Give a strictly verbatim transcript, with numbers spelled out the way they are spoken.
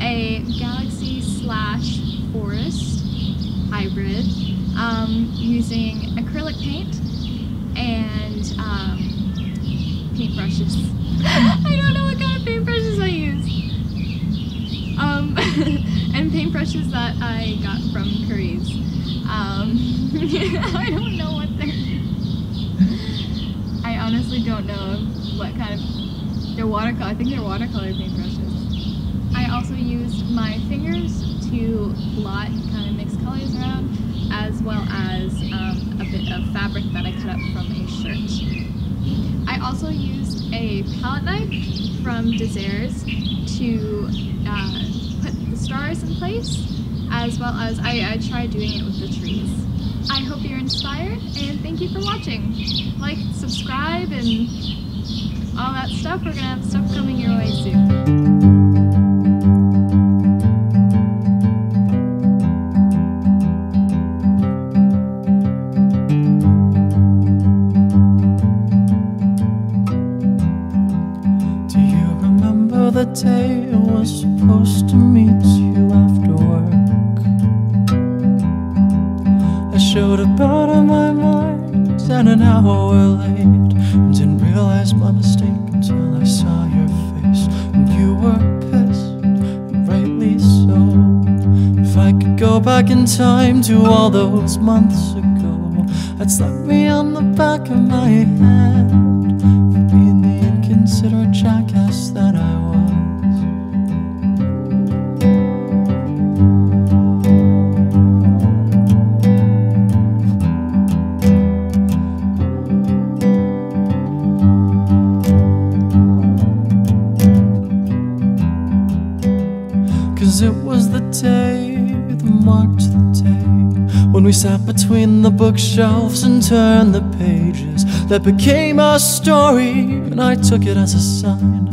a Galaxy slash Forest hybrid um, using acrylic paint and um, paintbrushes. I don't know what kind of paintbrushes I use. Um, and paintbrushes that I got from Curry's. Um, I don't know what they're... I honestly don't know what kind of... They're watercolor. I think they're watercolor paintbrushes. I also used my fingers to blot and kind of mix colors around, as well as um, a bit of fabric that I cut up from a shirt. I also used a palette knife from Desires to uh, put the stars in place, as well as I, I tried doing it with the trees. I hope you're inspired, and thank you for watching. Like, subscribe, and all that stuff. We're gonna have stuff coming your way soon. The day I was supposed to meet you after work, I showed up out of my mind and an hour late, and didn't realize my mistake until I saw your face, and you were pissed, and rightly so. If I could go back in time to all those months ago, I'd slap me on the back of my head for being the inconsiderate jackass that I was. 'Cause it was the day that marked the day when we sat between the bookshelves and turned the pages that became our story, and I took it as a sign